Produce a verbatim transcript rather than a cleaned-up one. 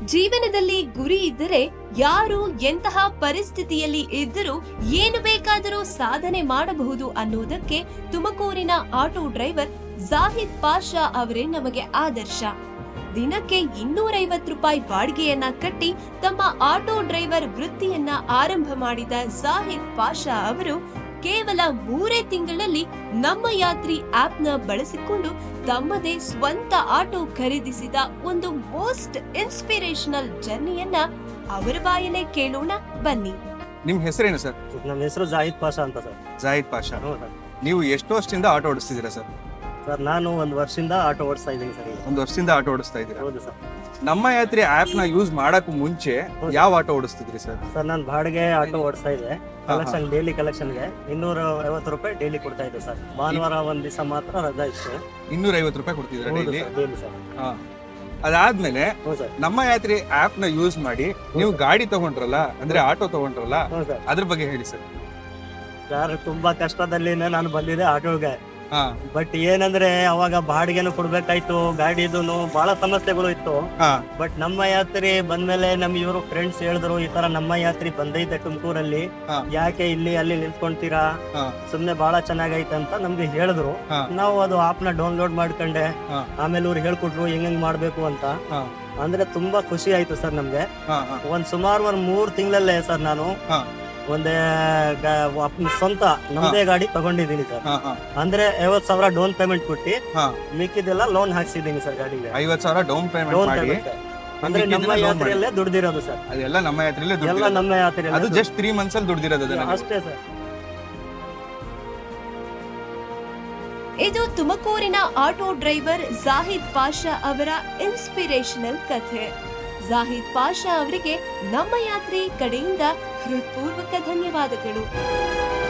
ಜೀವನದಲ್ಲಿ ಗುರಿ ಇದ್ದರೆ ಯಾರು ಎಂತಹ ಪರಿಸ್ಥಿತಿಯಲ್ಲಿ ಇದ್ದರೂ ಏನು ಬೇಕಾದರೂ ಸಾಧನೆ ಮಾಡಬಹುದು ಅನ್ನುವುದಕ್ಕೆ ತುಮಕೂರಿನ ಆಟೋ ಡ್ರೈವರ್ ಜಾಹಿದ್ ಪಾಷಾ ಅವರೇ ನಮಗೆ ಆದರ್ಶ. ದಿನಕ್ಕೆ ಇನ್ನೂರೈವತ್ತು ರೂಪಾಯಿ ಬಾಡಿಗೆಯನ್ನ ಕಟ್ಟಿ ತಮ್ಮ ಆಟೋ ಡ್ರೈವರ್ ವೃತ್ತಿಯನ್ನ ಆರಂಭ ಮಾಡಿದ ಜಾಹಿದ್ ಪಾಷಾ ಅವರು ಕೇವಲ ಮೂರೇ ತಿಂಗಳಲ್ಲಿ ನಮ್ಮ ಯಾತ್ರಿ ಆಪ್ ನ ಬಳಸಿಕೊಂಡು ತಮ್ಮದೇ ಸ್ವಂತ ಆಟೋ ಖರೀದಿಸಿದ ಒಂದು ಮೋಸ್ಟ್ ಇನ್ಸ್ಪಿರೇಷನಲ್ ಜರ್ನಿಯನ್ನ ಅವರ ಬಾಯಲ್ಲೇ ಕೇಳೋಣ ಬನ್ನಿ. ನಿಮ್ ಹೆಸರೇನು ಸರ್? ನಮ್ಮ ಹೆಸರು ಜಾಹಿದ್ ಪಾಷಾ ಅಂತ ಸರ್. ಜಾಹಿದ್ ಪಾಷಾ, ನೀವು ಎಷ್ಟು ವರ್ಷದಿಂದ ಆಟೋ ಓಡಿಸ್ತಿದ್ದೀರಾ ಸರ್? ಸರ್ ನಾನು ಒಂದು ವರ್ಷದಿಂದ ಆಟೋ ಓಡಿಸ್ತಾ ಇದ್ದೀನಿ ಸರ್. ಒಂದು ವರ್ಷದಿಂದ ಆಟೋ ಓಡಿಸ್ತಾ ಇದ್ದೀರಾ? ಹೌದು ಸರ್. ನಮ್ಮ ಯಾತ್ರಿ ಆಪ್ ನ ಯೂಸ್ ಮಾಡಕ್ ಮುಂಚೆ ಯಾವ ಆಟೋ ಓಡಿಸ್ತಿದ್ರಿ ಸರ್? ಸರ್ ನಾನು ಬಾಡಿಗೆ ಆಟೋ ಓಡಿಸ್ತಾ ಇದ್ದೆ. ಕಲೆಕ್ಷನ್ ಡೈಲಿ ಕಲೆಕ್ಷನ್ಗೆ ಇನ್ನೂರ ಐವತ್ತು ರೂಪಾಯಿ ಡೈಲಿ ಕೊಡ್ತಾ ಇದ್ದೆ ಸರ್. ಭಾನುವಾರ ಒಂದ್ ದಿವಸ ಮಾತ್ರ ರಜಾ ಇತ್ತು. ಇನ್ನೂರ ಐವತ್ತು ರೂಪಾಯಿ ಕೊಡ್ತಿದ್ರ ಡೈಲಿ? Daily sir. ಅದಾದ್ಮೇಲೆ ನಮ್ಮ ಯಾತ್ರಿ ಆಪ್ ನ ಯೂಸ್ ಮಾಡಿ ನೀವು ಗಾಡಿ ತಗೊಂಡ್ರಲ್ಲ, ಅಂದ್ರೆ ಆಟೋ ತಗೊಂಡ್ರಲ್ಲ, ಅದ್ರ ಬಗ್ಗೆ ಹೇಳಿ ಸರ್. ಸರ್ ತುಂಬಾ ಕಷ್ಟದಲ್ಲಿ ನಾನು ಬಂದಿದ್ದೆ ಆಟೋಗೆ. ಬಟ್ ಏನಂದ್ರೆ ಅವಾಗ ಬಾಡಿಗೆನು ಕೊಡ್ಬೇಕಾಯ್ತು, ಗಾಡಿದು ಬಹಳ ಸಮಸ್ಯೆಗಳು ಇತ್ತು. ಬಟ್ ನಮ್ಮ ಯಾತ್ರಿ ಬಂದ್ಮೇಲೆ ನಮ್ ಇವರು ಫ್ರೆಂಡ್ಸ್ ಹೇಳಿದ್ರು, ಈ ತರ ನಮ್ಮ ಯಾತ್ರಿ ಬಂದೈತೆ ತುಮಕೂರಲ್ಲಿ, ಯಾಕೆ ಇಲ್ಲಿ ಅಲ್ಲಿ ನಿಲ್ಸ್ಕೊಂತೀರಾ, ಸುಮ್ನೆ ಬಹಳ ಚೆನ್ನಾಗೈತೆ ಅಂತ ನಮ್ಗೆ ಹೇಳಿದ್ರು. ನಾವು ಅದು ಆಪ್ ನ ಡೌನ್ಲೋಡ್ ಮಾಡ್ಕೊಂಡೆ. ಆಮೇಲೆ ಇವ್ರು ಹೇಳ್ಕೊಟ್ರು ಹೆಂಗ್ ಮಾಡ್ಬೇಕು ಅಂತ. ಅಂದ್ರೆ ತುಂಬಾ ಖುಷಿ ಆಯ್ತು ಸರ್ ನಮ್ಗೆ. ಒಂದ್ ಸುಮಾರು ಒಂದ್ ಮೂರ್ ತಿಂಗಳಲ್ಲೇ ಸರ್ ನಾನು ಒಂದೇ ಸ್ವಂತ ನಮ್ದೇ ಗಾಡಿ ತಗೊಂಡಿದ್ದೀನಿ ಸರ್. ಅಂದ್ರೆ ಐವತ್ ಸಾವಿರ ಡೌನ್ ಪೇಮೆಂಟ್ ಕೊಟ್ಟಿ ಮಿಕ್ಕಿದೆಲ್ಲ ಲೋನ್ ಹಾಕ್ಸಿದ್ದೀನಿ ಸರ್ ಗಾಡಿಗೆ. ಐವತ್ ಸಾವಿರ ಡೌನ್ ಪೇಮೆಂಟ್ ಮಾಡಿ ಅಂದ್ರೆ ನಮ್ಮ ಯಾತ್ರೆಯಲ್ಲೇ ದುಡ್ದಿರೋದು ಸರ್. ಅದೆಲ್ಲ ನಮ್ಮ ಯಾತ್ರೆಯಲ್ಲೇ ಎಲ್ಲ ನಮ್ಮ ಯಾತ್ರೆ. ಅದು ಜಸ್ಟ್ ತ್ರೀ ಮಂತ್ಸ್ ಅಲ್ಲಿ ದುಡ್ದಿರೋದು ಅಷ್ಟೇ ಸರ್. ಇದು ತುಮಕೂರಿನ ಆಟೋ ಡ್ರೈವರ್ ಜಾಹಿದ್ ಪಾಷಾ ಅವರ ಇನ್ಸ್ಪಿರೇಷನಲ್ ಕಥೆ. ಜಾಹಿದ್ ಪಾಷಾ ಅವರಿಗೆ ನಮ್ಮ ಯಾತ್ರೆ ಕಡೆಯಿಂದ ಹೃತ್ಪೂರ್ವಕ ಧನ್ಯವಾದಗಳು.